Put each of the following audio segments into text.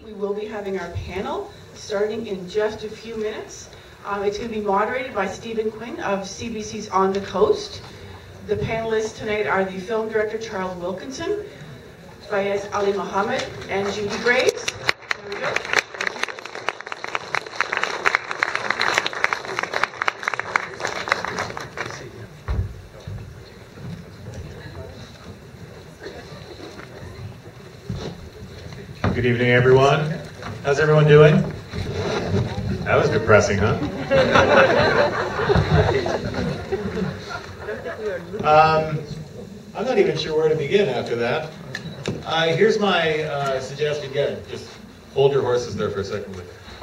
we will be having our panel starting in just a few minutes. It's going to be moderated by Quinn of CBC's On the Coast. The panelists tonight are the film director Charles Wilkinson, Fayyaz Alimohamed, and Judy. There we go. Good evening, everyone. How's everyone doing? That was depressing, huh? I'm not even sure where to begin after that. Here's my suggestion. Again, just hold your horses there for a second.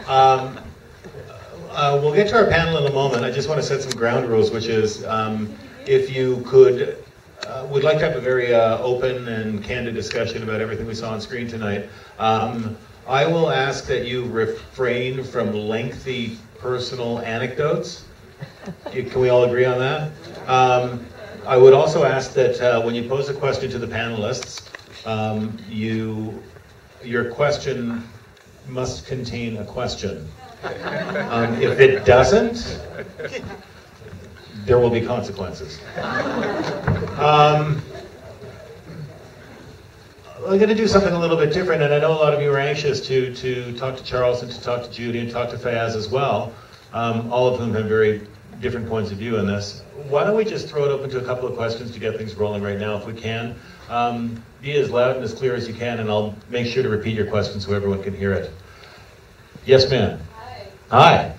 We'll get to our panel in a moment. I just want to set some ground rules, which is if you could, we'd like to have a very open and candid discussion about everything we saw on screen tonight. I will ask that you refrain from lengthy personal anecdotes. Can we all agree on that? I would also ask that when you pose a question to the panelists, your question must contain a question. If it doesn't, there will be consequences. I'm going to do something a little bit different, and I know a lot of you are anxious to talk to Charles and to talk to Judy and talk to Fayyaz as well, all of whom have very different points of view in this. Why don't we just throw it open to a couple of questions to get things rolling right now if we can. Be as loud and as clear as you can, and I'll make sure to repeat your questions so everyone can hear it. Yes, ma'am. Hi.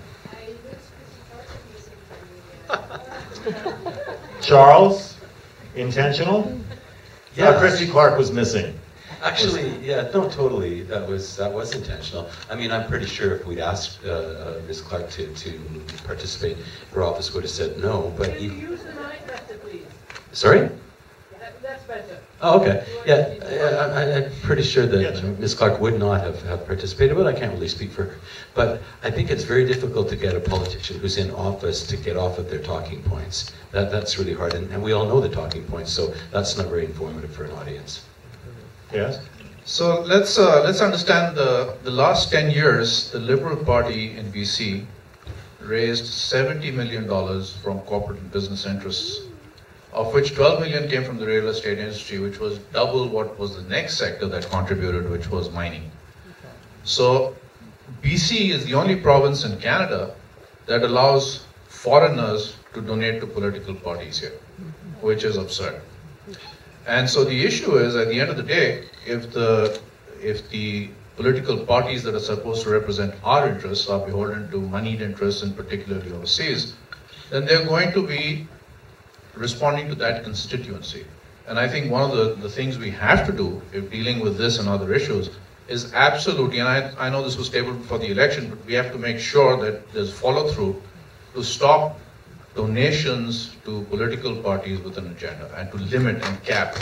Charles? Intentional? Yeah. Christy Clark was missing. Actually, yeah, no, totally. That was intentional. I mean, I'm pretty sure if we'd asked Ms. Clark to participate, her office would have said no. But can you use the mic better, please? Sorry? That's better. Oh, okay. Yeah, I'm pretty sure that Ms. Clark would not have participated, but I can't really speak for her. But I think it's very difficult to get a politician who's in office to get off of their talking points. That's really hard, and we all know the talking points, so that's not very informative for an audience. Yes? So let's understand the last 10 years, the Liberal Party in BC raised $70 million from corporate and business interests, of which 12 million came from the real estate industry, which was double what was the next sector that contributed, which was mining. So BC is the only province in Canada that allows foreigners to donate to political parties here, which is absurd. And so the issue is, at the end of the day, if the political parties that are supposed to represent our interests are beholden to moneyed interests, and particularly overseas, then they're going to be responding to that constituency. And I think one of the things we have to do if dealing with this and other issues is absolutely, and I know this was tabled before the election, but we have to make sure that there's follow-through to stop donations to political parties with an agenda and to limit and cap.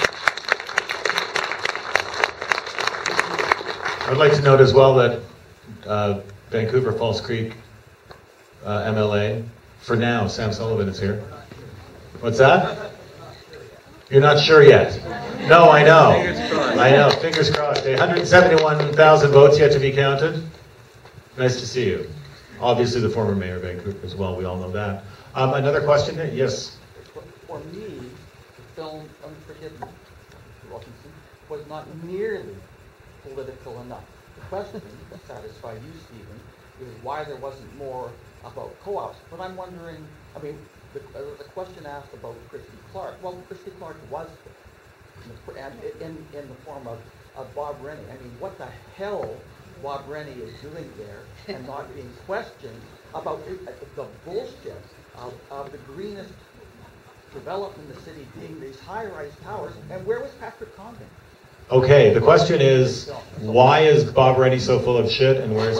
I'd like to note as well that Vancouver Falls Creek MLA, for now, Sam Sullivan is here. What's that? You're not sure yet? No, I know. I know, fingers crossed. 171,000 votes yet to be counted. Nice to see you. Obviously the former mayor of Vancouver as well, we all know that. Another question? Yes? For me, the film Unceded was not nearly political enough. The question that satisfied you, Stephen, is why there wasn't more about co-ops. But I'm wondering, I mean, the question asked about Christy Clark. Well, Christy Clark was there, and in the form of Bob Rennie. I mean, what the hell Bob Rennie is doing there and not being questioned about the bullshit of the greenest development in the city being these high-rise towers. And where was Patrick Condon? Okay, the question is, why is Bob Rennie so full of shit, and where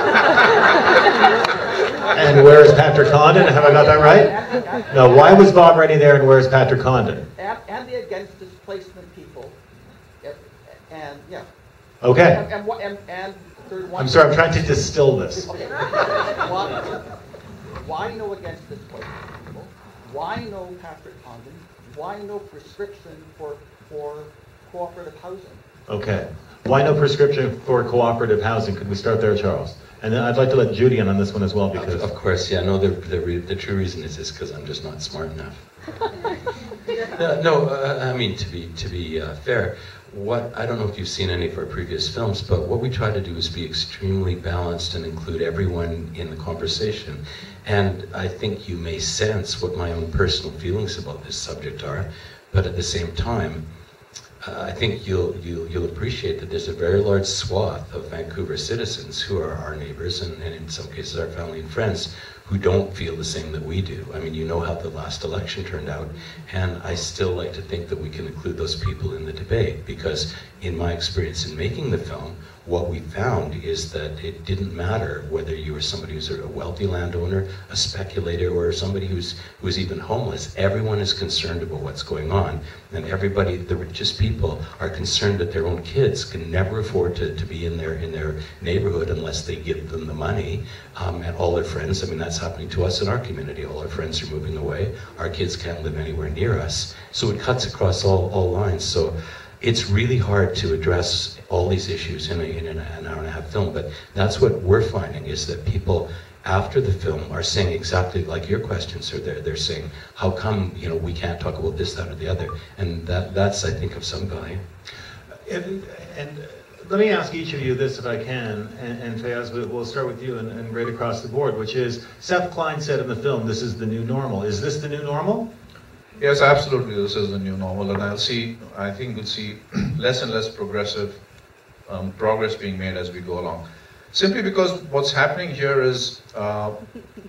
is Patrick Condon? Have I got that right? No, why was Bob Rennie there, and where's Patrick Condon? And the against displacement people, and yeah. Okay. And third one. I'm sorry, I'm trying to distill this. Okay. Why no against displacement people? Why no Patrick Condon? Why no prescription for cooperative housing? Okay. Why no prescription for cooperative housing? Could we start there, Charles? And then I'd like to let Judy in on this one as well, because Of course, yeah. No, the true reason is because I'm just not smart enough. I mean, to be fair, I don't know if you've seen any of our previous films, but what we try to do is be extremely balanced and include everyone in the conversation. And I think you may sense what my own personal feelings about this subject are, but at the same time, I think you'll appreciate that there's a very large swath of Vancouver citizens who are our neighbors and in some cases our family and friends who don't feel the same that we do. I mean, you know how the last election turned out, and I still like to think that we can include those people in the debate, because in my experience in making the film, what we found is that it didn't matter whether you were somebody who's a wealthy landowner, a speculator, or somebody who's even homeless. Everyone is concerned about what's going on, and everybody, the richest people, are concerned that their own kids can never afford to be in their neighborhood unless they give them the money. And all their friends, I mean, that's happening to us in our community. All our friends are moving away. Our kids can't live anywhere near us. So it cuts across all lines. So it's really hard to address all these issues in an hour and a half film, but that's what we're finding, is that people after the film are saying exactly like your question, sir. They're saying, how come, we can't talk about this, that, or the other? And that's, I think, of some value. And let me ask each of you this, if I can, and Fayyaz, we'll start with you and right across the board, which is, Seth Klein said in the film, this is the new normal. Is this the new normal? Yes, absolutely, this is the new normal, and I think we'll see less and less progressive progress being made as we go along. Simply because what's happening here is the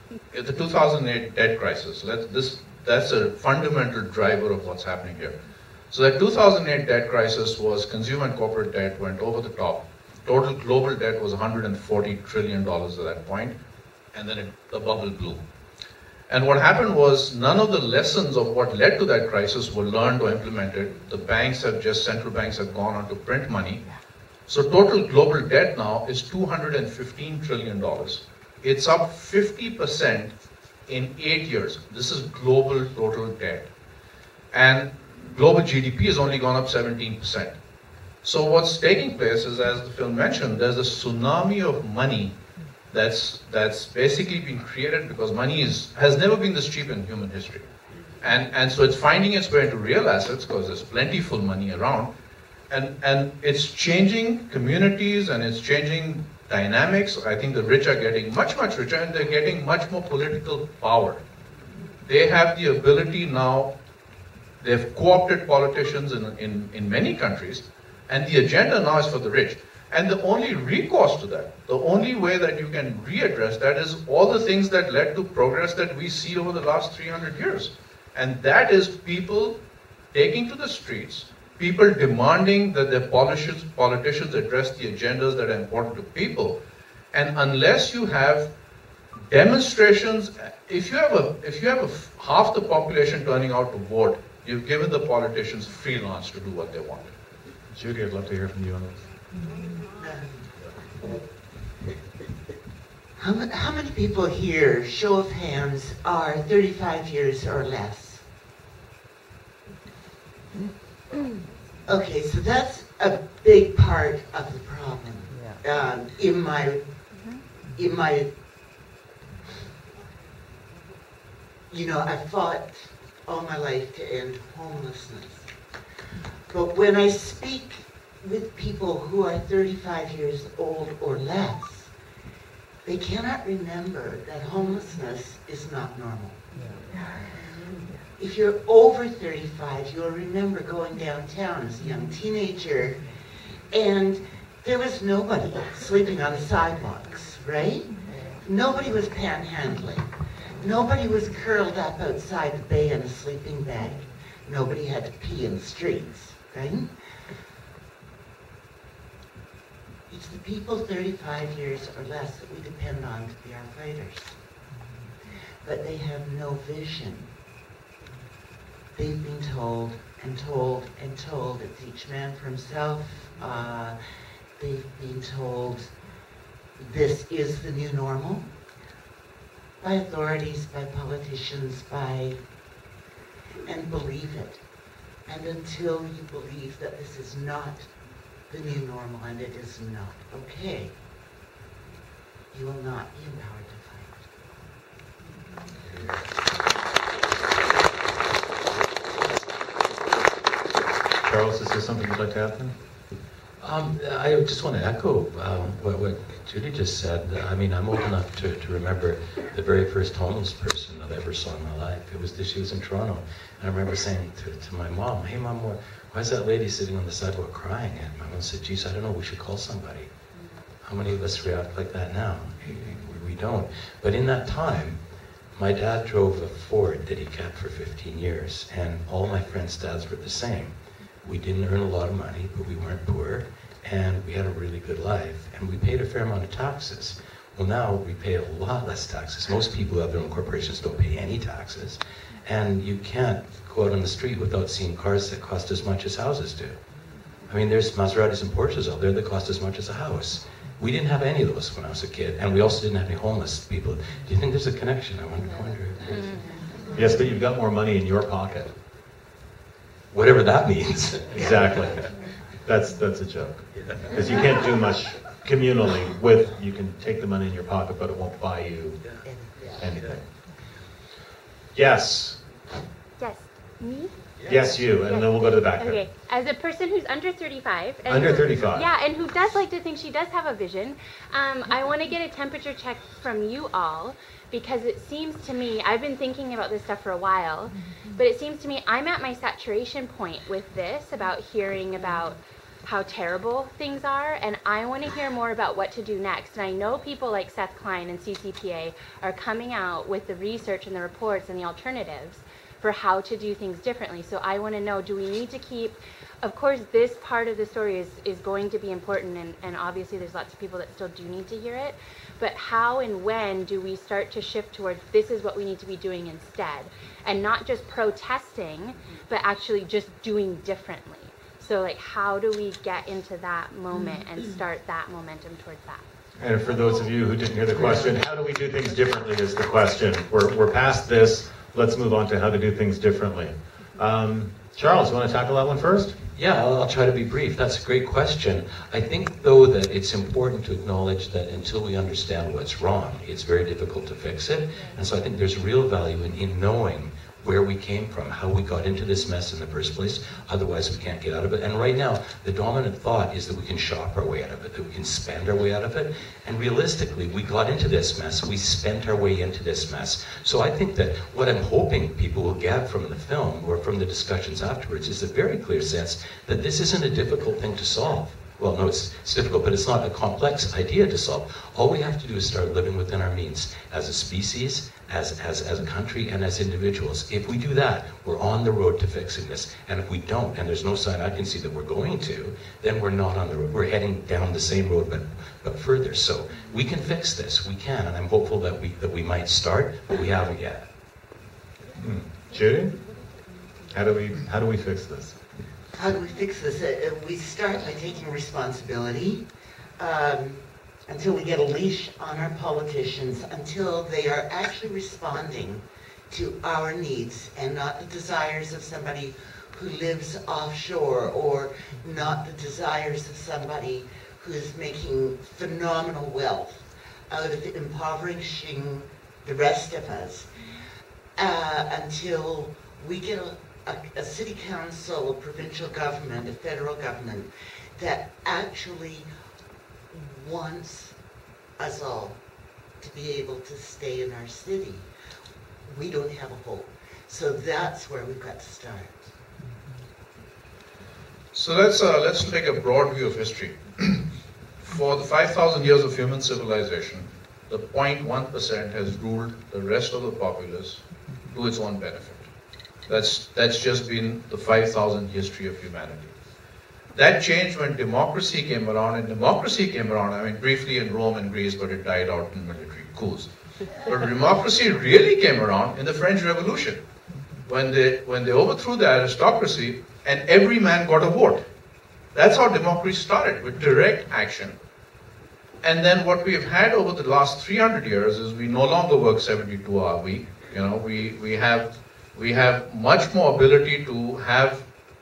2008 debt crisis. That's a fundamental driver of what's happening here. So that 2008 debt crisis was consumer and corporate debt went over the top. Total global debt was $140 trillion at that point, and then the bubble blew. And what happened was none of the lessons of what led to that crisis were learned or implemented. Central banks have gone on to print money. So total global debt now is $215 trillion. It's up 50% in 8 years. This is global total debt. And global GDP has only gone up 17%. So what's taking place is, as the film mentioned, there's a tsunami of money that's basically been created because money has never been this cheap in human history. And so it's finding its way into real assets because there's plentiful money around. And it's changing communities and it's changing dynamics. I think the rich are getting much, much richer, and they're getting much more political power. They have the ability now, they've co-opted politicians in many countries, and the agenda now is for the rich. And the only recourse to that, the only way that you can readdress that is all the things that led to progress that we see over the last 300 years. And that is people taking to the streets, people demanding that their politicians address the agendas that are important to people. And unless you have demonstrations, if you have half the population turning out to vote, you've given the politicians free lance to do what they want. Judy, I'd love to hear from you on this. How many people here, show of hands, are 35 years or less? Okay, so that's a big part of the problem. In my, I fought all my life to end homelessness. But when I speak with people who are 35 years old or less, they cannot remember that homelessness is not normal. If you're over 35, you'll remember going downtown as a young teenager, and there was nobody sleeping on the sidewalks, right? Nobody was panhandling. Nobody was curled up outside the bay in a sleeping bag. Nobody had to pee in the streets, right? It's the people 35 years or less that we depend on to be our fighters. But they have no vision. They've been told and told and told, it's each man for himself. They've been told this is the new normal by authorities, by politicians, and believe it. And until you believe that this is not the new normal, and it is not okay. You will not be empowered to fight. Charles, is there something you'd like to add? I just want to echo what Judy just said. I mean, I'm old enough to remember the very first homeless person that I ever saw in my life. She was in Toronto. And I remember saying to my mom, "Hey, Mom, why is that lady sitting on the sidewalk crying?" And my mom said, "Geez, I don't know, we should call somebody." How many of us react like that now? We don't. But in that time, my dad drove a Ford that he kept for 15 years, and all my friends' dads were the same. We didn't earn a lot of money, but we weren't poor, and we had a really good life, and we paid a fair amount of taxes. Well, now we pay a lot less taxes. Most people who have their own corporations don't pay any taxes, and you can't go out on the street without seeing cars that cost as much as houses do. I mean, there's Maseratis and Porsches out there that cost as much as a house. We didn't have any of those when I was a kid, and we also didn't have any homeless people. Do you think there's a connection? I wonder. Yes, but you've got more money in your pocket. Whatever that means. Exactly. That's a joke. Because you can't do much communally with, you can take the money in your pocket, but it won't buy you anything. Yes. Yes. Me? Yes, you, and then we'll go to the back there. Okay. As a person who's under 35. And Under 35. Yeah, and who does like to think she does have a vision, I want to get a temperature check from you all, because it seems to me, I've been thinking about this stuff for a while, but it seems to me I'm at my saturation point with this, about hearing about how terrible things are, and I want to hear more about what to do next. And I know people like Seth Klein and CCPA are coming out with the research and the reports and the alternatives for how to do things differently. So I want to know, do we need to keep, of course this part of the story is going to be important, and obviously there's lots of people that still do need to hear it, but how and when do we start to shift towards this is what we need to be doing instead, and not just protesting, but actually just doing differently? So like, how do we get into that moment and start that momentum towards that? And for those of you who didn't hear the question, how do we do things differently is the question. We're past this. Let's move on to how to do things differently. Charles, you want to tackle that one first? Yeah, I'll try to be brief. That's a great question. I think, though, that it's important to acknowledge that until we understand what's wrong, it's very difficult to fix it. And so I think there's real value in knowing where we came from, how we got into this mess in the first place. Otherwise, we can't get out of it. And right now, the dominant thought is that we can shop our way out of it, that we can spend our way out of it. And realistically, we got into this mess. We spent our way into this mess. So I think that what I'm hoping people will get from the film or from the discussions afterwards is a very clear sense that this isn't a difficult thing to solve. Well, no, it's difficult, but it's not a complex idea to solve. All we have to do is start living within our means as a species, as a country, and as individuals. If we do that, we're on the road to fixing this. And if we don't, and there's no sign I can see that we're going to, then we're not on the road. We're heading down the same road, but further. So we can fix this. We can, and I'm hopeful that we might start, but we haven't yet. Judy, how do we fix this? How do we fix this? We start by taking responsibility until we get a leash on our politicians, until they are actually responding to our needs and not the desires of somebody who lives offshore, or not the desires of somebody who is making phenomenal wealth out of impoverishing the rest of us, until we get a city council, a provincial government, a federal government that actually wants us all to be able to stay in our city. We don't have a hope. So that's where we've got to start. So let's take a broad view of history. For the 5,000 years of human civilization, the 0.1% has ruled the rest of the populace to its own benefit. That's just been the 5,000 history of humanity. That changed when democracy came around, and democracy came around, I mean, briefly in Rome and Greece, but it died out in military coups. But democracy really came around in the French Revolution, when they overthrew the aristocracy and every man got a vote. That's how democracy started, with direct action. And then what we've had over the last 300 years is we no longer work 72-hour week. You know, we have much more ability to have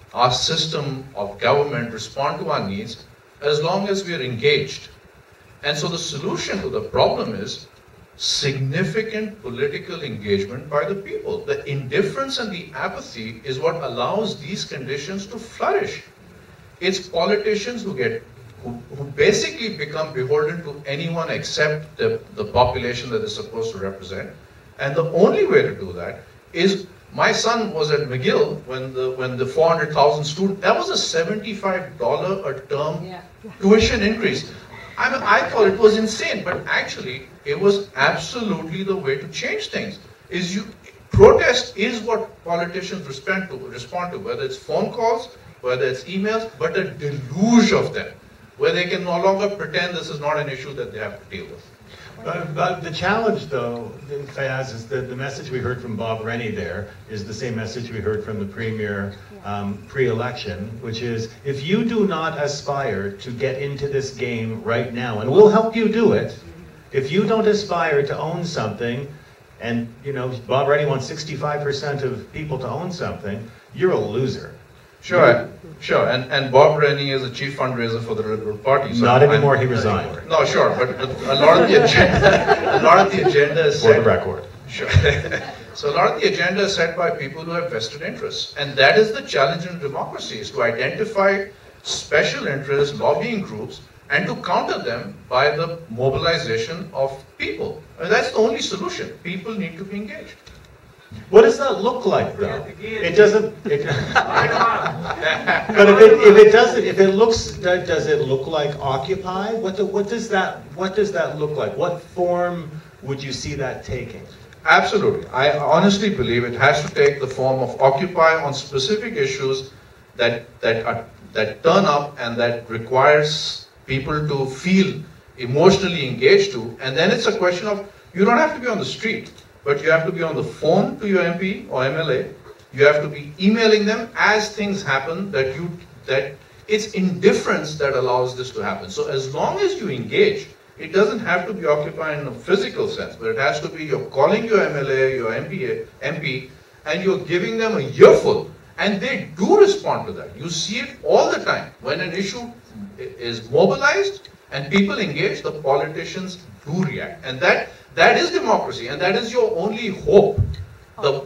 our system of government respond to our needs as long as we are engaged. And so the solution to the problem is significant political engagement by the people. The indifference and the apathy is what allows these conditions to flourish. It's politicians who basically become beholden to anyone except the population that they're supposed to represent. And the only way to do that is, my son was at McGill when the 400,000 students, that was a $75 a term tuition increase. I thought it was insane, but actually it was absolutely the way to change things. Protest is what politicians respond to, whether it's phone calls, whether it's emails, but a deluge of them, where they can no longer pretend this is not an issue that they have to deal with. But the challenge, though, Fayyaz, is that the message we heard from Bob Rennie there is the same message we heard from the Premier pre-election, which is, if you do not aspire to get into this game right now, and we'll help you do it, if you don't aspire to own something, and Bob Rennie wants 65% of people to own something, you're a loser. Sure. And Bob Rennie is the chief fundraiser for the Liberal Party. So not anymore, he resigned. No, sure, but a lot of the agenda is set. For the record. Sure. So a lot of the agenda is set by people who have vested interests. And that is the challenge in democracy, is to identify special interests, lobbying groups, and to counter them by the mobilization of people. And that's the only solution. People need to be engaged. What does that look like, though? It doesn't. But if it looks, does it look like Occupy? What does that look like? What form would you see that taking? Absolutely. I honestly believe it has to take the form of Occupy on specific issues that turn up and that requires people to feel emotionally engaged to. And then it's a question of, you don't have to be on the street, but you have to be on the phone to your MP or MLA. You have to be emailing them as things happen, that it's indifference that allows this to happen. So as long as you engage, it doesn't have to be Occupy in a physical sense, but it has to be you're calling your MLA, your MP, and you're giving them a earful. And they do respond to that. You see it all the time. When an issue is mobilized and people engage, the politicians do react. And that is democracy, and that is your only hope. The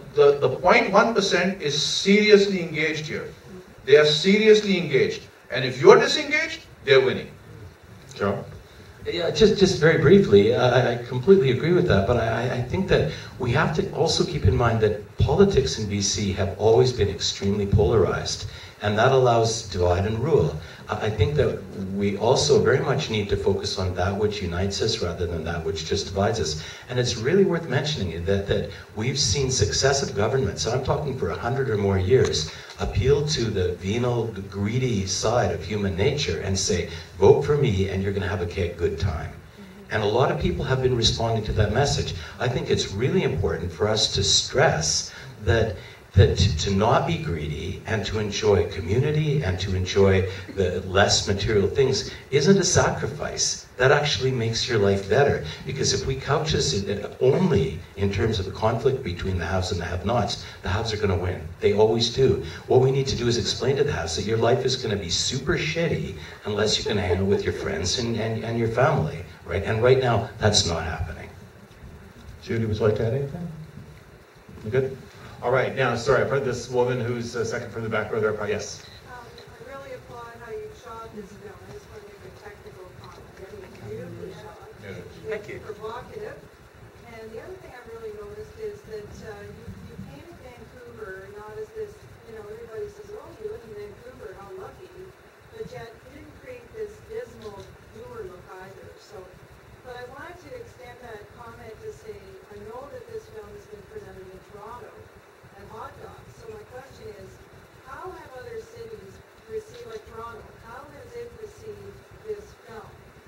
0.1% is seriously engaged here. They are seriously engaged. And if you're disengaged, they're winning. Sure. Yeah, just very briefly, I completely agree with that, but I think that we have to also keep in mind that politics in BC have always been extremely polarized, and that allows divide and rule. I think that we also very much need to focus on that which unites us rather than that which just divides us. And it's really worth mentioning that we've seen successive governments, and I'm talking for 100 or more years, appeal to the venal, greedy side of human nature and say, vote for me and you're going to have a good time. And a lot of people have been responding to that message. I think it's really important for us to stress that to not be greedy and to enjoy community and to enjoy the less material things isn't a sacrifice. That actually makes your life better. Because if we couch this only in terms of the conflict between the haves and the have-nots, the haves are going to win. They always do. What we need to do is explain to the haves that your life is going to be super shitty unless you can hang out with your friends and your family. Right? And right now, that's not happening. Judy, would you like to add anything? You good? All right, now, sorry, I've heard this woman who's second from the back row there. Yes. I really applaud how you shot this film. I just want to make a technical comment. It was beautifully shot. Thank you. It's provocative. And the other thing I've really noticed is that you painted Vancouver not as this, everybody says, oh, you live in Vancouver, how lucky. But yet, you didn't create this dismal doer look either. But I wanted to extend that comment to say, I know that this film has been presented in Toronto and hot dogs. So my question is, how have other cities received, like Toronto, how has it received this film?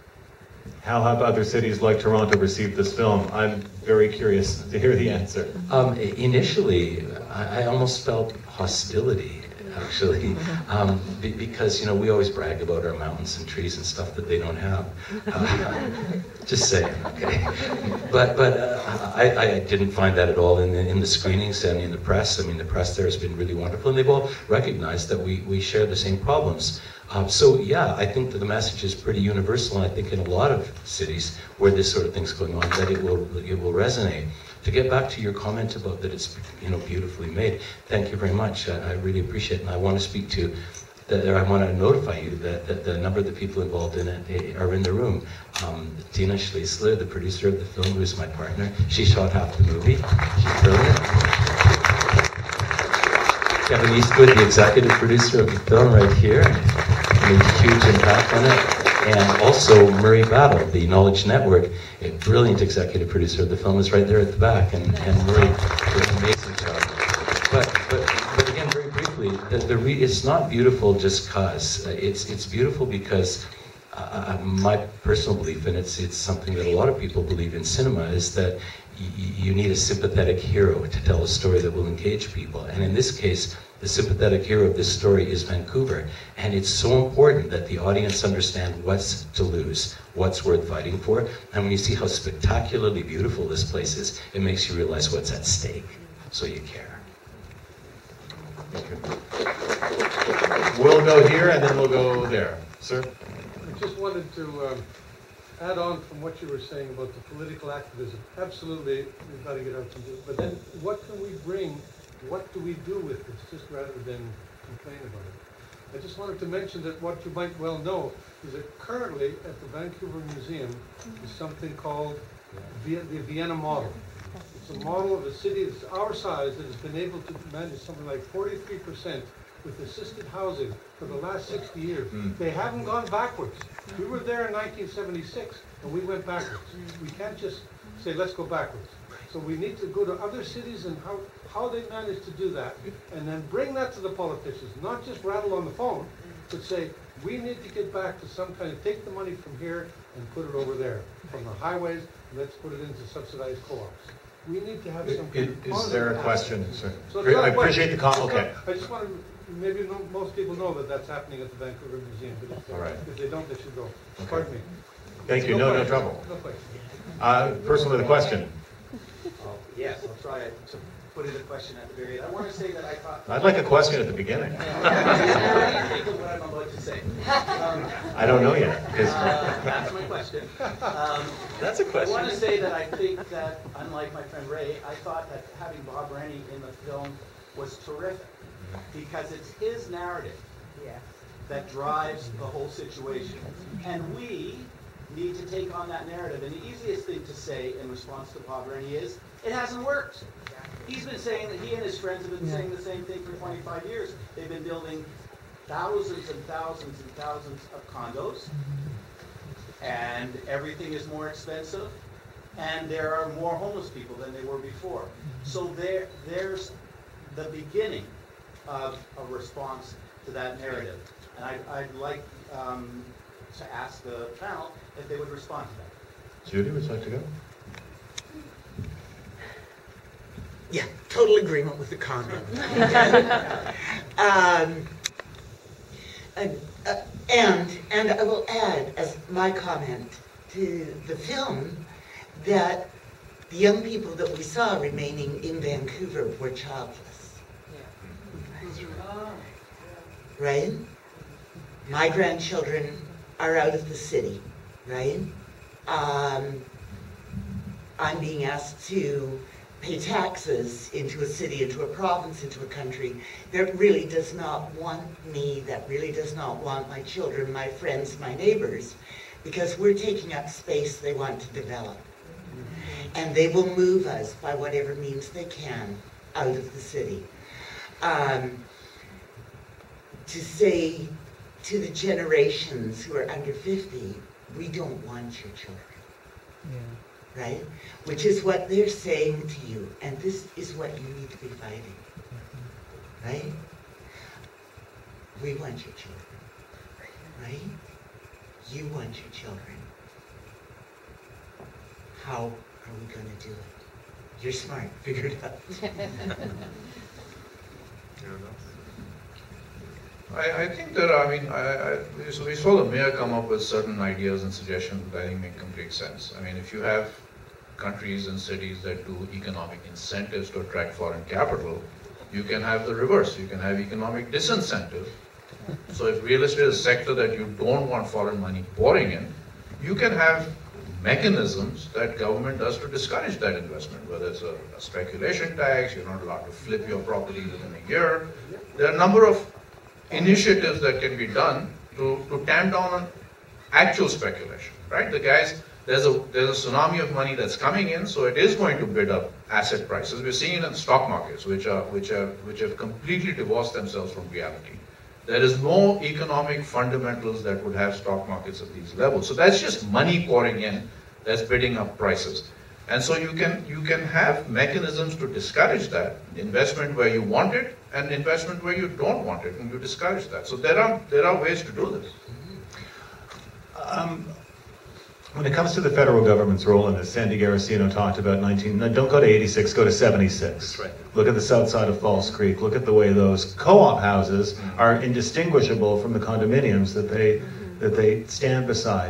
How have other cities like Toronto received this film? I'm very curious to hear the answer. Initially, I almost felt hostility, actually, because, we always brag about our mountains and trees and stuff that they don't have. Just saying, okay? But I didn't find that at all in the screenings and in the press. I mean, the press there has been really wonderful, and they've all recognized that we share the same problems. So yeah, I think that the message is pretty universal, and I think in a lot of cities where this sort of thing's going on, that it will resonate. To get back to your comment about that it's beautifully made, thank you very much. I really appreciate it, and I want to speak to. I want to notify you that the number of the people involved in it are in the room. Tina Schleisler, the producer of the film, who is my partner, she shot half the movie. She's brilliant. Kevin Eastwood, the executive producer of the film, right here, made a huge impact on it. And also Murray Battle, the Knowledge Network, a brilliant executive producer of the film, is right there at the back, and Murray did an amazing job. But again, very briefly, it's not beautiful just cause. It's beautiful because my personal belief, and it's something that a lot of people believe in cinema, is that you need a sympathetic hero to tell a story that will engage people. And in this case, the sympathetic hero of this story is Vancouver. And it's so important that the audience understand what's to lose, what's worth fighting for. And when you see how spectacularly beautiful this place is, it makes you realize what's at stake, so you care. We'll go here and then we'll go there. Sir? I just wanted to add on from what you were saying about the political activism. Absolutely, we've got to get out and do it. But then what can we bring? What do we do with this, just rather than complain about it? I just wanted to mention that what you might well know is that currently at the Vancouver Museum is something called the Vienna model. It's a model of a city that's our size that has been able to manage something like 43% with assisted housing for the last 60 years. They haven't gone backwards. We were there in 1976 and we went backwards. We can't just say, let's go backwards. So we need to go to other cities and how they managed to do that, and then bring that to the politicians, not just rattle on the phone, but say, we need to get back to some kind of, take the money from here and put it over there. From the highways, let's put it into subsidized co-ops. We need to have some kind of... Is there a question, sir? So I appreciate the comment. Okay. I just want to, maybe most people know that that's happening at the Vancouver Museum, but if they don't, they should go. Okay. Pardon me. Thank you. No trouble. No question. Person with a question. Yes, I'll try to put in a question at the very end. I want to say that I thought... I'd like a question at the beginning. Think of what I'm about to say. I don't know yet. That's my question. That's a question. I want to say that I think that, unlike my friend Ray, I thought that having Bob Rennie in the film was terrific, because it's his narrative that drives the whole situation. And we need to take on that narrative. And the easiest thing to say in response to Bob Rennie is, it hasn't worked. He's been saying that he and his friends have been saying the same thing for 25 years. They've been building thousands and thousands and thousands of condos, and everything is more expensive, and there are more homeless people than they were before. So there's the beginning of a response to that narrative. And I'd like to ask the panel if they would respond to that. Judy, would you like to go? Yeah, total agreement with the comment. And I will add as my comment to the film that the young people that we saw remaining in Vancouver were childless. Right? My grandchildren are out of the city, right? I'm being asked to pay taxes into a city, into a province, into a country that really does not want me, that really does not want my children, my friends, my neighbors, because we're taking up space they want to develop. And they will move us by whatever means they can out of the city. To say to the generations who are under 50, we don't want your children. Right? Which is what they're saying to you. And this is what you need to be fighting. Right? We want your children. Right? You want your children. How are we going to do it? You're smart. Figure it out. I think that, we saw the mayor come up with certain ideas and suggestions that I think make complete sense. I mean, if you have countries and cities that do economic incentives to attract foreign capital, you can have the reverse. You can have economic disincentive. So if real estate is a sector that you don't want foreign money pouring in, you can have mechanisms that government does to discourage that investment, whether it's a speculation tax, you're not allowed to flip your property within a year. There are a number of initiatives that can be done to tamp down on actual speculation, right? The guys, there's a tsunami of money that's coming in, so it is going to bid up asset prices. We're seeing it in stock markets, which have completely divorced themselves from reality. There is no economic fundamentals that would have stock markets at these levels. So that's just money pouring in, that's bidding up prices. And so you can have mechanisms to discourage that, investment where you want it and investment where you don't want it, and you discourage that. So there are ways to do this. When it comes to the federal government's role in this, Sandy Garacino talked about don't go to 86, go to 76. That's right. Look at the south side of Falls Creek. Look at the way those co-op houses are indistinguishable from the condominiums that they stand beside.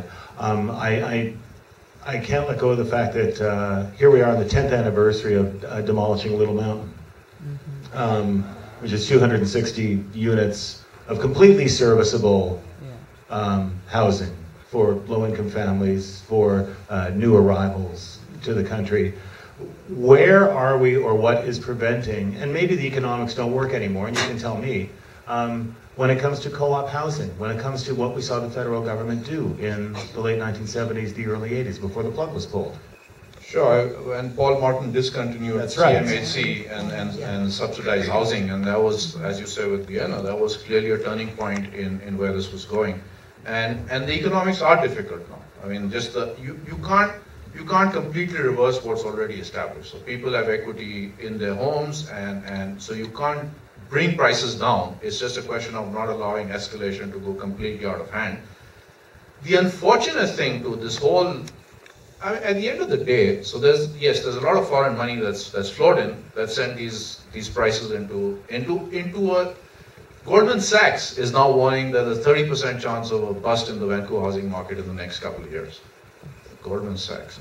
I can't let go of the fact that here we are on the 10th anniversary of demolishing Little Mountain, which is 260 units of completely serviceable housing for low-income families, for new arrivals to the country. Where are we, or what is preventing, and maybe the economics don't work anymore, and you can tell me, when it comes to co-op housing, when it comes to what we saw the federal government do in the late 1970s, the early 80s, before the plug was pulled? Sure, when Paul Martin discontinued That's right. CMHC and subsidized housing, and that was, as you say with Vienna, that was clearly a turning point in where this was going. And the economics are difficult now. I mean, just you can't completely reverse what's already established. So people have equity in their homes, and so you can't bring prices down. It's just a question of not allowing escalation to go completely out of hand. The unfortunate thing to this whole, I mean, at the end of the day, so there's a lot of foreign money that's flowed in that sent these prices into a. Goldman Sachs is now warning that there's a 30% chance of a bust in the Vancouver housing market in the next couple of years. Goldman Sachs.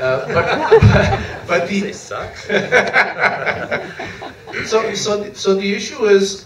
But the so the issue is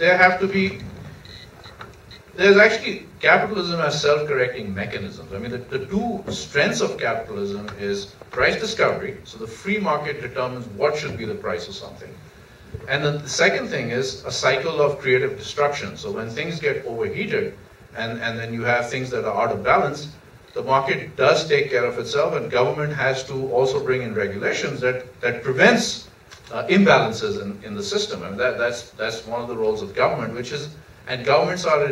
there's actually, capitalism has self-correcting mechanisms. I mean, the two strengths of capitalism is price discovery. So the free market determines what should be the price of something. And then the second thing is a cycle of creative destruction. So when things get overheated and then you have things that are out of balance, the market does take care of itself, and government has to also bring in regulations that prevents imbalances in the system. And that's one of the roles of government, and governments are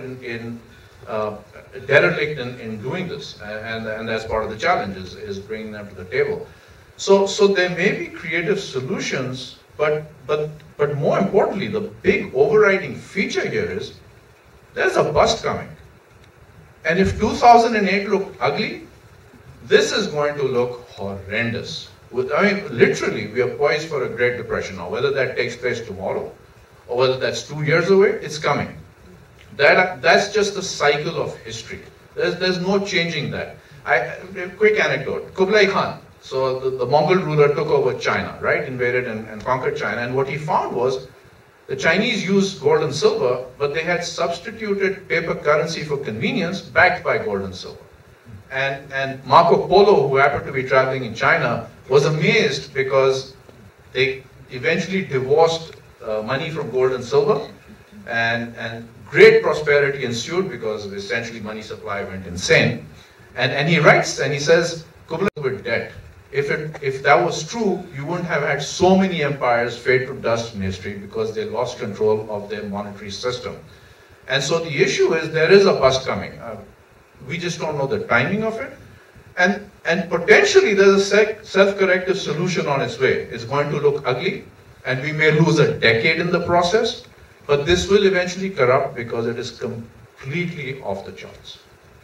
derelict in doing this. And that's part of the challenge is bringing them to the table. So there may be creative solutions, but more importantly, the big overriding feature here is there's a bust coming. And if 2008 looked ugly, this is going to look horrendous. I mean, literally, we are poised for a Great Depression now. Whether that takes place tomorrow, or whether that's 2 years away, it's coming. That's just the cycle of history. There's no changing that. A quick anecdote. Kublai Khan, so the Mongol ruler took over China, right? Invaded and conquered China. And what he found was the Chinese used gold and silver, but they had substituted paper currency for convenience backed by gold and silver. And Marco Polo, who happened to be traveling in China, was amazed because they eventually divorced money from gold and silver, and great prosperity ensued because essentially money supply went insane. And he writes and he says, Kublai with debt. If that was true, you wouldn't have had so many empires fade to dust in history because they lost control of their monetary system. And so the issue is there is a bust coming. We just don't know the timing of it. And potentially there's a self-corrective solution on its way. It's going to look ugly, and we may lose a decade in the process, but this will eventually corrupt because it is completely off the charts.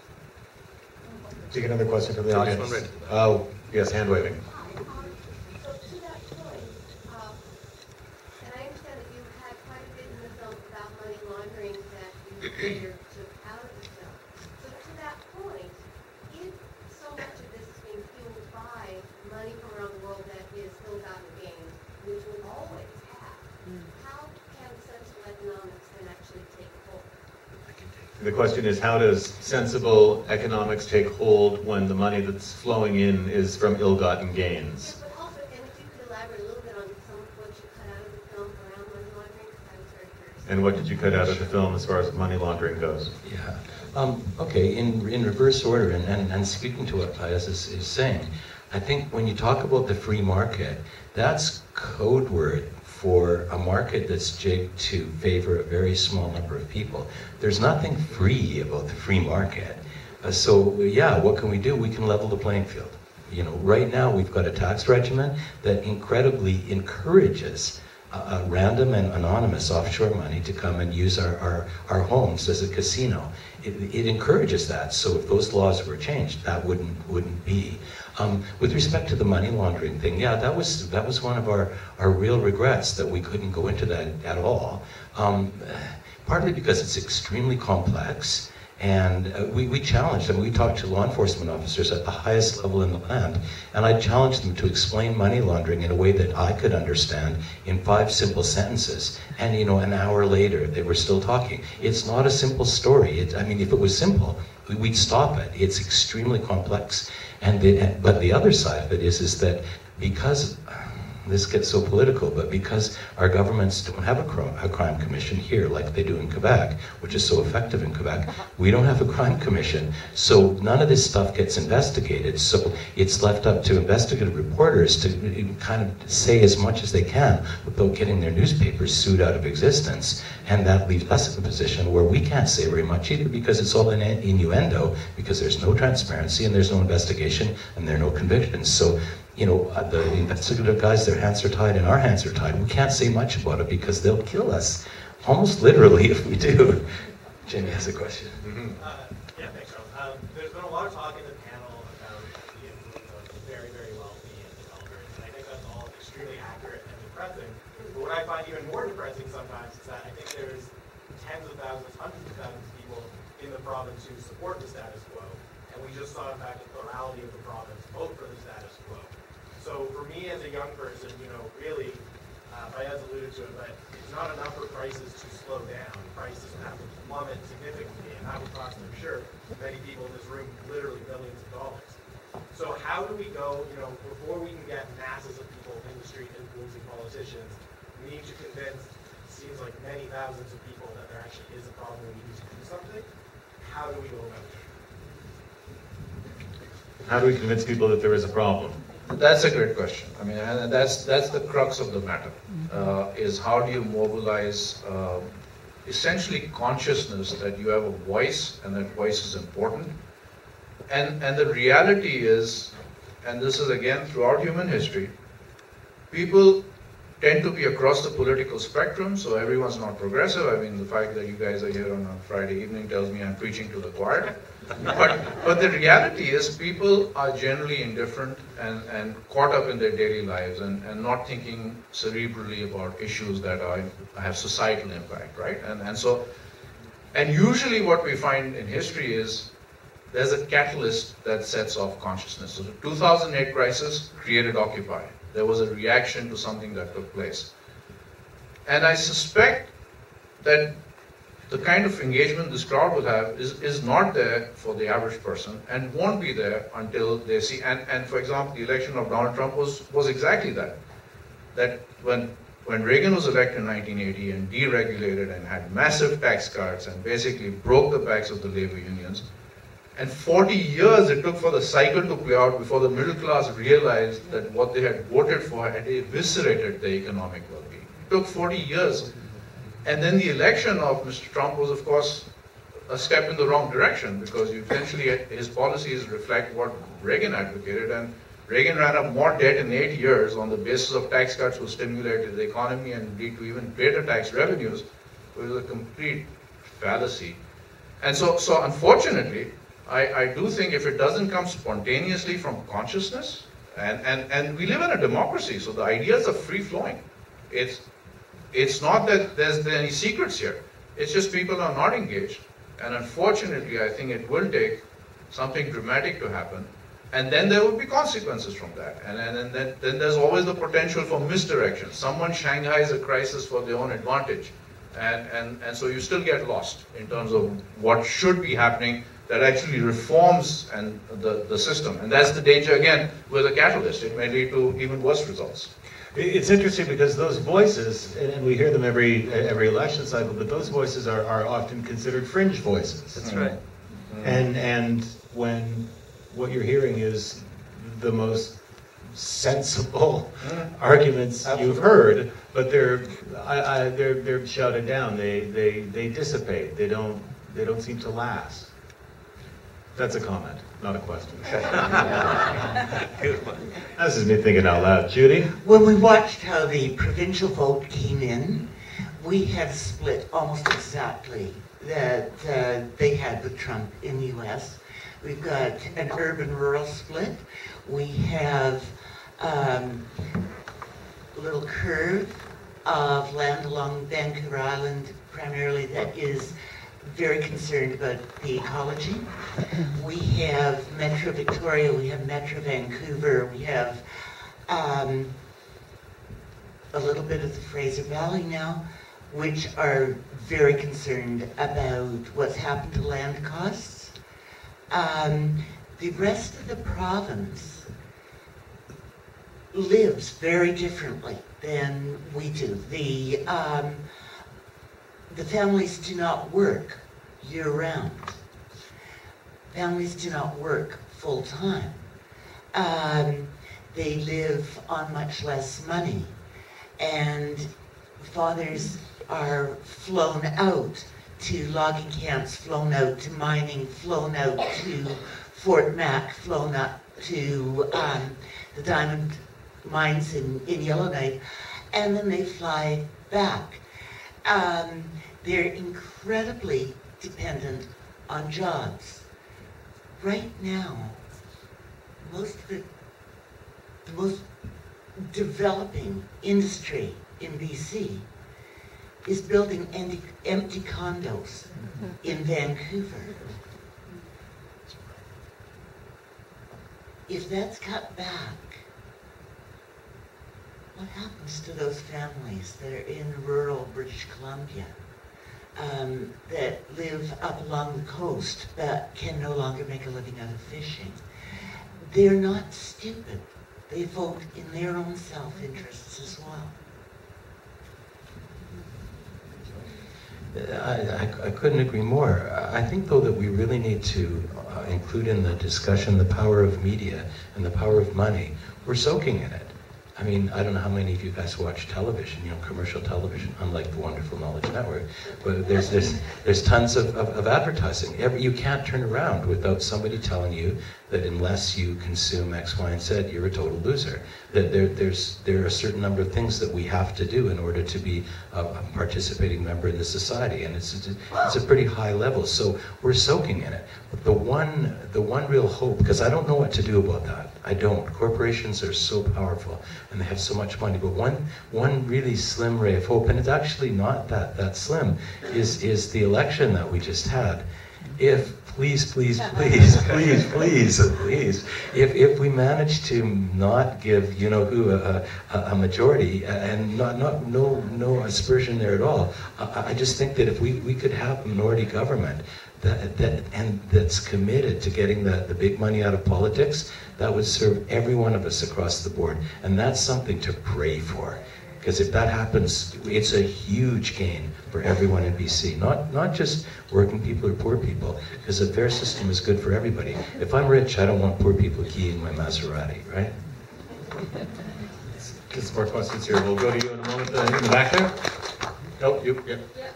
Take another question from the audience. Oh, yes, hand waving. So to that point, and I understand that you had quite a bit in the film about money laundering that you later took out of the film. So to that point, if so much of this is being fueled by money from around the world that is ill-gotten gains, which we'll always have, how can sensible economics then actually take hold? The question is, how does sensible economics take hold when the money that's flowing in is from ill-gotten gains? But also, and if you could elaborate a little bit on some of what you cut out of the film around money laundering, because I was very curious. And what did you cut out of the film as far as money laundering goes? Yeah. Okay, in reverse order, and speaking to what Fayyaz is saying, I think when you talk about the free market, that's code word for a market that's jigged to favor a very small number of people. There's nothing free about the free market. So yeah, what can we do? We can level the playing field. You know, right now we've got a tax regimen that incredibly encourages random and anonymous offshore money to come and use our homes as a casino. It encourages that. So if those laws were changed, that wouldn't be. With respect to the money laundering thing, yeah, that was one of our real regrets that we couldn't go into that at all. Partly because it's extremely complex. And we challenged them. We talked to law enforcement officers at the highest level in the land, and I challenged them to explain money laundering in a way that I could understand in 5 simple sentences. And you know, an hour later, they were still talking. It's not a simple story. I mean, if it was simple, we'd stop it. It's extremely complex. But the other side of it is that because this gets so political, but because our governments don't have a crime commission here like they do in Quebec, which is so effective in Quebec, we don't have a crime commission. So none of this stuff gets investigated. So it's left up to investigative reporters to kind of say as much as they can without getting their newspapers sued out of existence. And that leaves us in a position where we can't say very much either, because it's all innuendo, because there's no transparency and there's no investigation and there are no convictions. So you know, the investigative guys, their hands are tied and our hands are tied. We can't say much about it because they'll kill us, almost literally, if we do. Jamie has a question. Yeah, thanks, Charles. There's been a lot of talk in the panel about the influence of very, very wealthy and developers, and I think that's all extremely accurate and depressing. But what I find even more depressing sometimes is that I think there's tens of thousands, hundreds of thousands of people in the province who support the status quo, and we just saw, in fact, the plurality of the province vote for the status quo. So for me as a young person, you know, really, Fayyaz alluded to it, but it's not enough for prices to slow down. Prices have to plummet significantly, and that would cost, I'm sure, many people in this room literally billions of dollars. So how do we go, you know, before we can get masses of people in the street influencing politicians, we need to convince, it seems like many thousands of people that there actually is a problem and we need to do something. How do we go about it? How do we convince people that there is a problem? That's a great question. I mean, and that's the crux of the matter, is how do you mobilize essentially consciousness that you have a voice and that voice is important. And the reality is, and this is again throughout human history, people tend to be across the political spectrum, so everyone's not progressive. I mean, the fact that you guys are here on a Friday evening tells me I'm preaching to the choir. But the reality is people are generally indifferent and caught up in their daily lives and not thinking cerebrally about issues that have societal impact, right? And usually what we find in history is there's a catalyst that sets off consciousness. So the 2008 crisis created Occupy. There was a reaction to something that took place. And I suspect that the kind of engagement this crowd will have is not there for the average person and won't be there until they see, and for example, the election of Donald Trump was exactly that. That when Reagan was elected in 1980 and deregulated and had massive tax cuts and basically broke the backs of the labor unions, and 40 years it took for the cycle to play out before the middle class realized that what they had voted for had eviscerated their economic well-being. It took 40 years. And then the election of Mr. Trump was, of course, a step in the wrong direction, because eventually his policies reflect what Reagan advocated, and Reagan ran up more debt in 8 years on the basis of tax cuts which stimulated the economy and lead to even greater tax revenues. It was a complete fallacy. And so unfortunately, I do think if it doesn't come spontaneously from consciousness, and we live in a democracy, so the ideas are free-flowing. It's not that there's any secrets here. It's just people are not engaged. And unfortunately, I think it will take something dramatic to happen. And then there would be consequences from that. And then there's always the potential for misdirection. Someone Shanghais a crisis for their own advantage. And so you still get lost in terms of what should be happening that actually reforms and the system. And that's the danger, again, with a catalyst. It may lead to even worse results. It's interesting because those voices, and we hear them every election cycle, but those voices are often considered fringe voices. That's right. And when what you're hearing is the most sensible arguments you've heard, but they're shouted down. They dissipate. They don't seem to last. That's a comment, not a question. Good one. This is me thinking out loud. Judy? When we watched how the provincial vote came in, we had split almost exactly that they had with Trump in the U.S. We've got an urban-rural split. We have a little curve of land along Vancouver Island, primarily, that is very concerned about the ecology. We have Metro Victoria, we have Metro Vancouver, we have a little bit of the Fraser Valley now, which are very concerned about what's happened to land costs. The rest of the province lives very differently than we do. The families do not work year-round. Families do not work full-time. They live on much less money. And fathers are flown out to logging camps, flown out to mining, flown out to Fort Mac, flown up to the diamond mines in Yellowknife, and then they fly back. They're incredibly dependent on jobs. Right now, the most developing industry in BC is building empty condos in Vancouver. If that's cut back, what happens to those families that are in rural British Columbia, that live up along the coast, that can no longer make a living out of fishing? They're not stupid. They vote in their own self-interests as well. I couldn't agree more. I think, though, that we really need to include in the discussion the power of media and the power of money. We're soaking in it. I mean, I don't know how many of you guys watch television, commercial television, unlike the wonderful Knowledge Network, but there's tons of advertising. You can't turn around without somebody telling you that unless you consume X, Y, and Z, you're a total loser. That there are a certain number of things that we have to do in order to be a participating member in the society, and it's a pretty high level. So we're soaking in it. But the one real hope, because I don't know what to do about that. I don't. Corporations are so powerful and they have so much money. But one really slim ray of hope, and it's actually not that slim, is the election that we just had. If please, if we manage to not give who a majority and no aspersion there at all, I just think that if we could have a minority government that's committed to getting the big money out of politics, that would serve every one of us across the board, and that's something to pray for. Because if that happens, it's a huge gain for everyone in BC, not just working people or poor people, because a fair system is good for everybody. If I'm rich, I don't want poor people keying my Maserati, right? Let's get some more questions here. We'll go to you in a moment. In the back there? Oh, you, yeah. Yeah,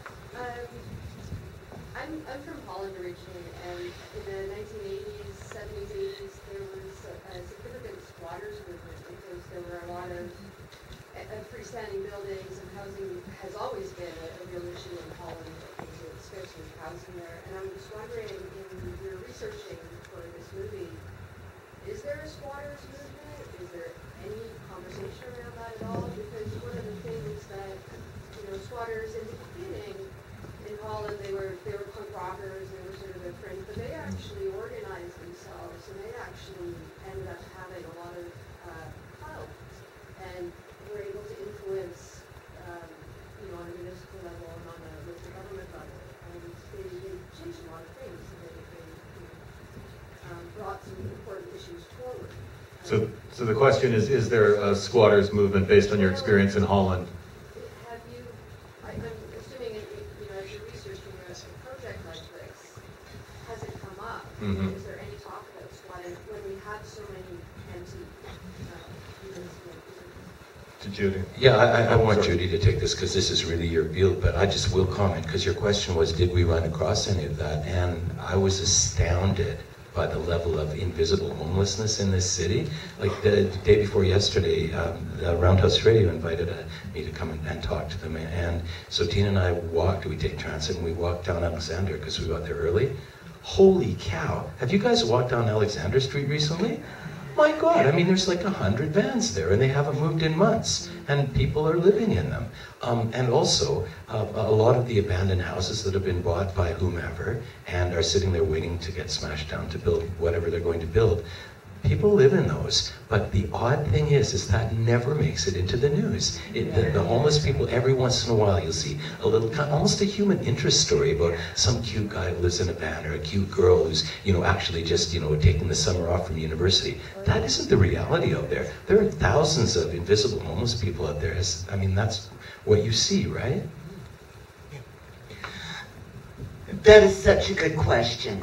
I'm from Holland originally, and in the 1980s, 70s, 80s, there was a significant squatters movement because there were a lot of freestanding buildings, and housing has always been a real issue in Holland, especially housing there. And I'm just wondering, in your researching for this movie, is there a squatters movement? Is there any conversation around that at all? Because one of the things that, squatters in the beginning in Holland, they were punk rockers, they were sort of their friends, but they actually organized themselves, and they actually So the question is there a squatters movement based on your experience in Holland? Have you, I'm assuming, as you're researching a project like this, has it come up? Mm-hmm. Is there any talk about squatting when we have so many antique units? To Judy. Yeah, I want Judy to take this because this is really your field, but I just will comment because your question was, did we run across any of that? And I was astounded by the level of invisible homelessness in this city. Like the day before yesterday, Roundhouse Radio invited me to come and talk to them. And so Tina and I we take transit and we walked down Alexander because we got there early. Holy cow. Have you guys walked down Alexander Street recently? My God, I mean, there's like 100 vans there, and they haven't moved in months, and people are living in them. And also, a lot of the abandoned houses that have been bought by whomever and are sitting there waiting to get smashed down to build whatever they're going to build, people live in those. But the odd thing is that never makes it into the news. The homeless people, every once in a while, you'll see a little, almost a human interest story about some cute guy who lives in a van or a cute girl who's, actually just, taking the summer off from university. That isn't the reality out there. There are thousands of invisible homeless people out there. I mean, that's what you see, right? That is such a good question.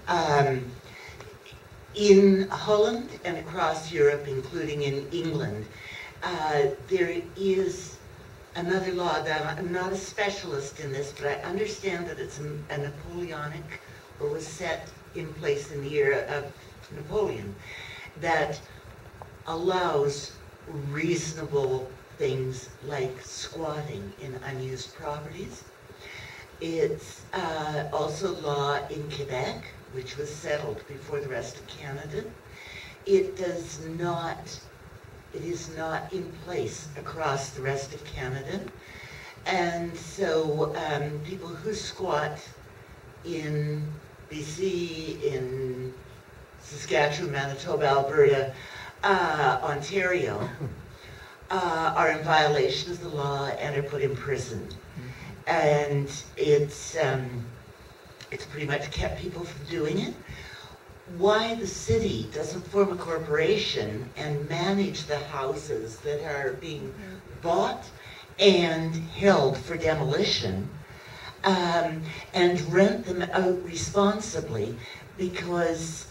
In Holland and across Europe, including in England, there is another law that I'm not a specialist in this, but I understand that it's a Napoleonic, or was set in place in the era of Napoleon, that allows reasonable things like squatting in unused properties. It's also law in Quebec, which was settled before the rest of Canada. It is not in place across the rest of Canada. And so people who squat in BC, in Saskatchewan, Manitoba, Alberta, Ontario, are in violation of the law and are put in prison. And it's pretty much kept people from doing it. Why the city doesn't form a corporation and manage the houses that are being bought and held for demolition, and rent them out responsibly, because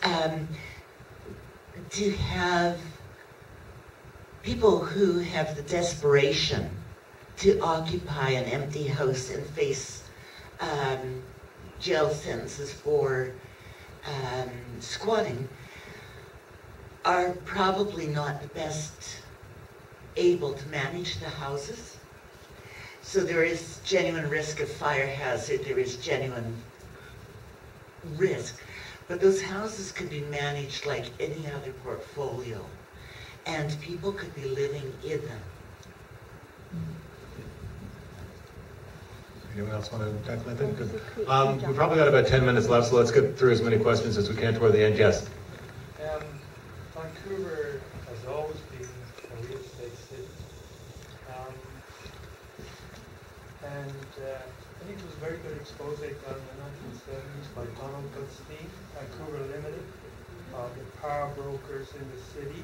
to have people who have the desperation to occupy an empty house and face jail sentences for squatting are probably not the best able to manage the houses. So there is genuine risk of fire hazard, there is genuine risk. But those houses could be managed like any other portfolio, and people could be living in them. Anyone else want to tackle that? Good. We've probably got about 10 minutes left, so let's get through as many questions as we can toward the end. Yes? Vancouver has always been a real estate city. I think it was a very good expose done in the 1970s by Donald Goodstein, Vancouver Limited, the power brokers in the city.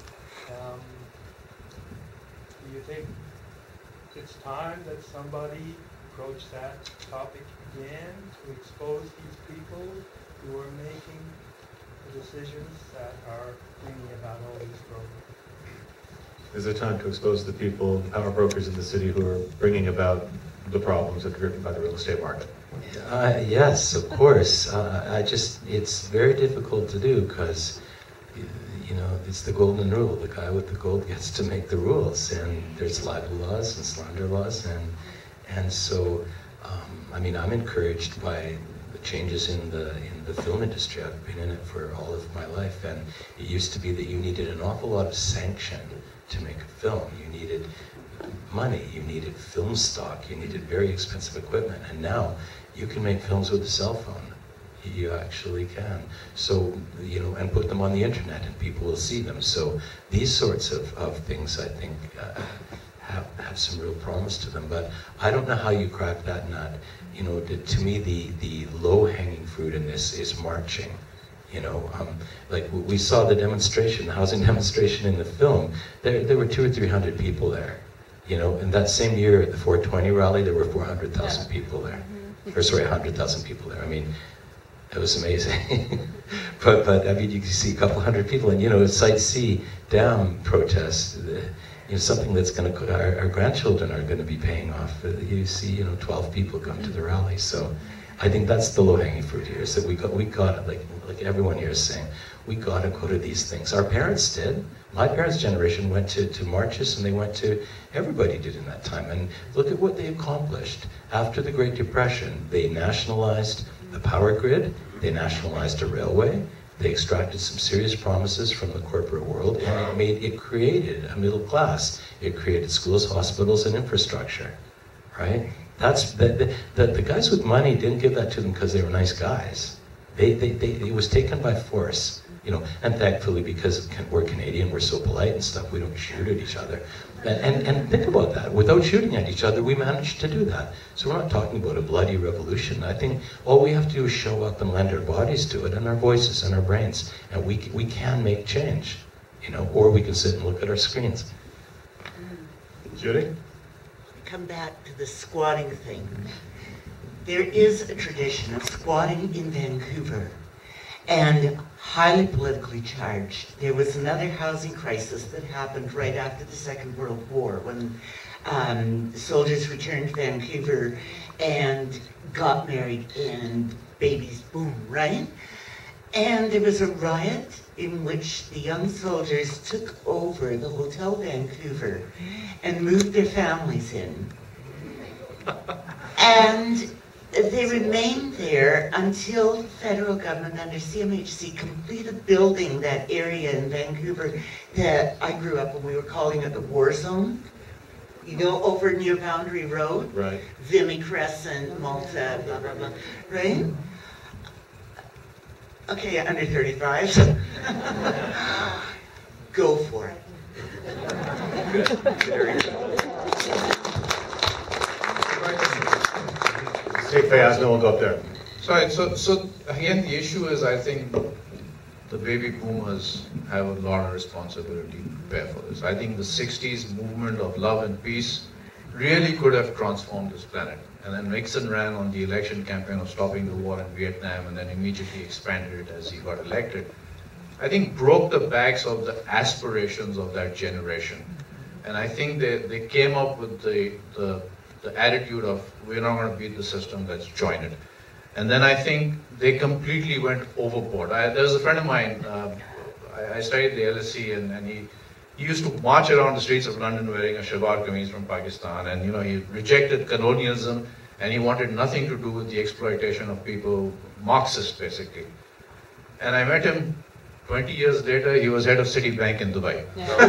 Do you think it's time that somebody approach that topic again to expose these people who are making the decisions that are bringing about all these problems? Is it time to expose the people, the power brokers in the city who are bringing about the problems that are driven by the real estate market? Yes, of course. It's very difficult to do because, it's the golden rule. The guy with the gold gets to make the rules, and there's libel laws and slander laws, and so, I'm encouraged by the changes in the film industry. I've been in it for all of my life, and it used to be that you needed an awful lot of sanction to make a film. You needed money, you needed film stock, you needed very expensive equipment, and now you can make films with a cell phone. You actually can. So, and put them on the internet and people will see them. So these sorts of things, I think, have some real promise to them. But I don't know how you crack that nut. To me, the low-hanging fruit in this is marching. You know, like we saw the demonstration, the housing demonstration in the film. There were 200 or 300 people there. You know, and that same year at the 420 rally, there were 400,000 people there. Or sorry, 100,000 people there. I mean, it was amazing. but I mean, you can see a couple hundred people, and you know, Site C dam protest. You know, something that's going to, our grandchildren are going to be paying off. You see, you know, 12 people come to the rally. So I think that's the low-hanging fruit here. So we got like everyone here is saying, we got to go to these things. Our parents did. My parents' generation went to marches, and they went to, everybody did in that time. And look at what they accomplished. After the Great Depression, they nationalized the power grid, they nationalized a railway, they extracted some serious promises from the corporate world, and it created a middle class. It created schools, hospitals, and infrastructure, right? That's the guys with money didn't give that to them because they were nice guys. It was taken by force, you know. And thankfully, because we're Canadian, we're so polite and stuff, we don't shoot at each other. And think about that. Without shooting at each other, we managed to do that. So we're not talking about a bloody revolution. I think all we have to do is show up and lend our bodies to it, and our voices and our brains, and we can make change, you know. Or we can sit and look at our screens. Judy? Come back to the squatting thing. There is a tradition of squatting in Vancouver, and highly politically charged. There was another housing crisis that happened right after the Second World War, when soldiers returned to Vancouver and got married and babies boom, right? And there was a riot in which the young soldiers took over the Hotel Vancouver and moved their families in. And they remained there until the federal government under CMHC completed building that area in Vancouver that I grew up when we were calling it the war zone. You know, over near Boundary Road? Right. Vimy Crescent, Malta, blah, blah, blah. Right? Okay, under 35. Go for it. Hey, Fayyaz, then we'll go up there. Sorry, so again, the issue is, I think the baby boomers have a lot of responsibility to bear for this. I think the 60s movement of love and peace really could have transformed this planet. And then Nixon ran on the election campaign of stopping the war in Vietnam, and then immediately expanded it as he got elected. I think broke the backs of the aspirations of that generation. And I think they came up with the attitude of, we're not going to beat the system, let's join it. And then I think they completely went overboard. There was a friend of mine, I studied the LSE, and he used to march around the streets of London wearing a shalwar kameez from Pakistan, and you know, he rejected colonialism, and he wanted nothing to do with the exploitation of people, Marxist basically. And I met him 20 years later, he was head of Citibank in Dubai.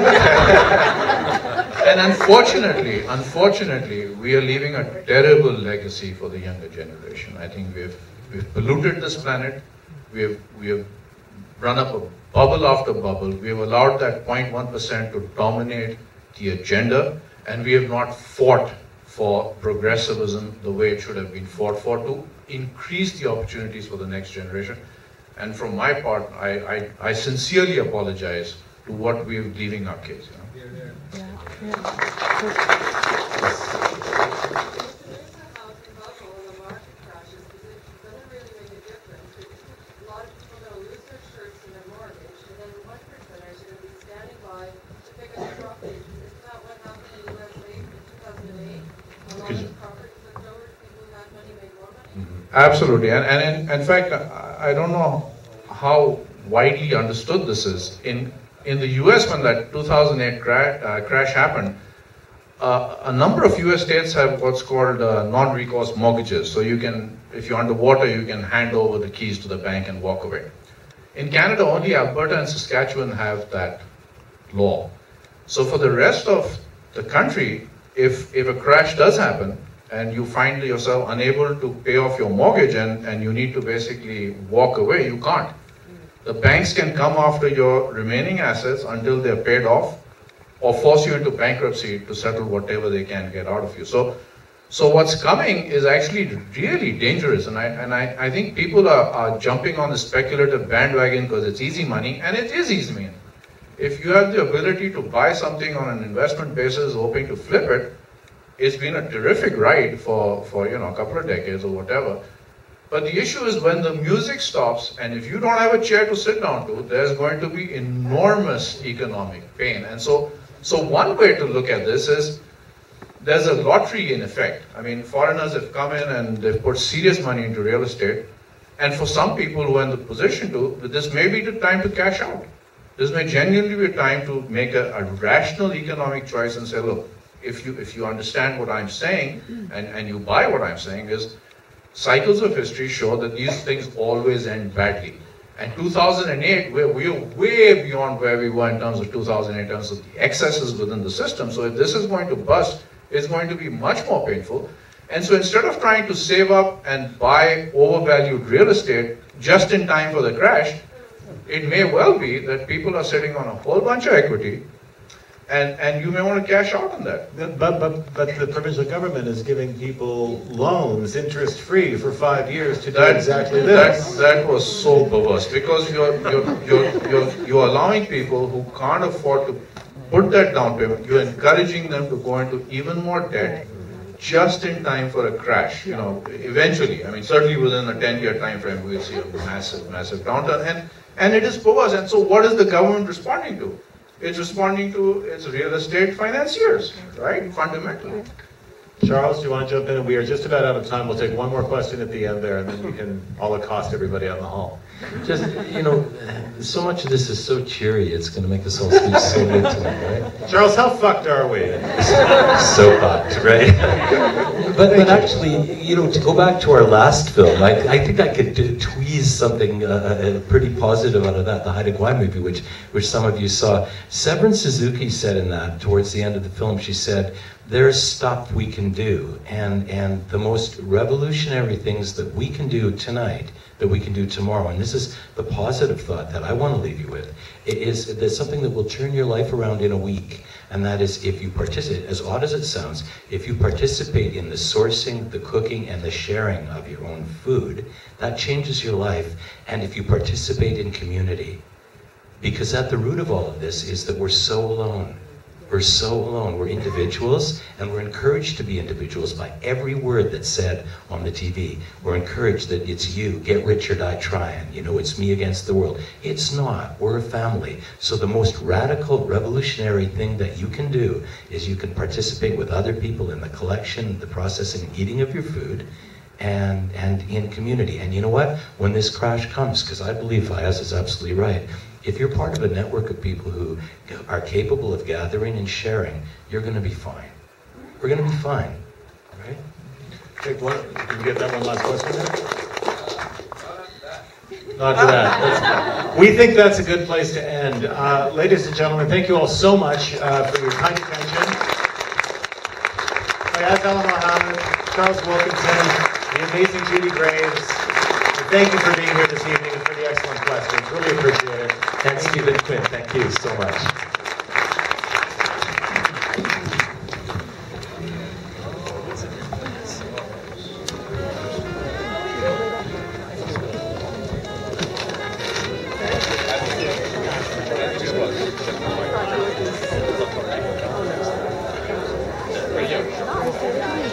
And unfortunately, we are leaving a terrible legacy for the younger generation. I think we've polluted this planet. We have run up a bubble after bubble. We have allowed that 0.1% to dominate the agenda, and we have not fought for progressivism the way it should have been fought for, to increase the opportunities for the next generation. And from my part, I sincerely apologize to what we're leaving our kids. You know? Absolutely, and in fact, I don't know how widely understood this is. In the US, when that 2008 crash happened, a number of US states have what's called non-recourse mortgages. So you can, if you're underwater, you can hand over the keys to the bank and walk away. In Canada, only Alberta and Saskatchewan have that law. So for the rest of the country, if a crash does happen, and you find yourself unable to pay off your mortgage and you need to basically walk away, you can't. The banks can come after your remaining assets until they're paid off, or force you into bankruptcy to settle whatever they can get out of you. So So what's coming is actually really dangerous, and I think people are jumping on the speculative bandwagon because it's easy money, and it is easy money. If you have the ability to buy something on an investment basis, hoping to flip it, it's been a terrific ride for a couple of decades or whatever. But the issue is when the music stops, and if you don't have a chair to sit down to, there's going to be enormous economic pain. And so one way to look at this is, there's a lottery in effect. I mean, foreigners have come in and they've put serious money into real estate. And for some people who are in the position to, this may be the time to cash out. This may genuinely be a time to make a rational economic choice and say, look, if you understand what I'm saying and you buy what I'm saying, is cycles of history show that these things always end badly. And 2008, we're way beyond where we were in terms of 2008, in terms of the excesses within the system. So if this is going to bust, it's going to be much more painful. And so instead of trying to save up and buy overvalued real estate just in time for the crash, it may well be that people are sitting on a whole bunch of equity, and you may want to cash out on that. But the provincial government is giving people loans interest-free for 5 years to do exactly this. That was so perverse, because you're allowing people who can't afford to put that down payment, you're encouraging them to go into even more debt just in time for a crash. Eventually, I mean, certainly within a 10-year time frame, we'll see a massive downturn. And it is perverse. And so what is the government responding to? It's responding to its real estate financiers, right? Fundamentally. Charles, do you want to jump in? We are just about out of time. We'll take one more question at the end there, and then you can all accost everybody out in the hall. Just, so much of this is so cheery, it's going to make us all sleep so good tonight, right? Charles, how fucked are we? So fucked, right? But actually, to go back to our last film, I think I could tweeze something pretty positive out of that, the HiMY movie, which some of you saw. Severin Suzuki said in that, towards the end of the film, she said, there's stuff we can do, and the most revolutionary things that we can do tonight, that we can do tomorrow, and this is the positive thought that I want to leave you with, is there's something that will turn your life around in a week, and that is if you participate, as odd as it sounds, if you participate in the sourcing, the cooking, and the sharing of your own food, that changes your life, and if you participate in community. Because at the root of all of this is that we're so alone. We're so alone. We're individuals, and we're encouraged to be individuals by every word that's said on the TV. We're encouraged that it's you, get rich or die trying. It's me against the world. It's not. We're a family. So the most radical, revolutionary thing that you can do is you can participate with other people in the collection, the processing, eating of your food, and in community. And you know what? When this crash comes, because I believe Fayyaz is absolutely right, if you're part of a network of people who are capable of gathering and sharing, you're going to be fine. We're going to be fine, right? Take one. Can you get that one last question there? Not to that. We think that's a good place to end. Ladies and gentlemen, thank you all so much for your kind attention. Fayyaz Alimohamed, Charles Wilkinson, the amazing Judy Graves. Thank you for being here this evening and for the excellent questions. Really appreciate it. And Stephen Quinn, thank you so much. Thank you.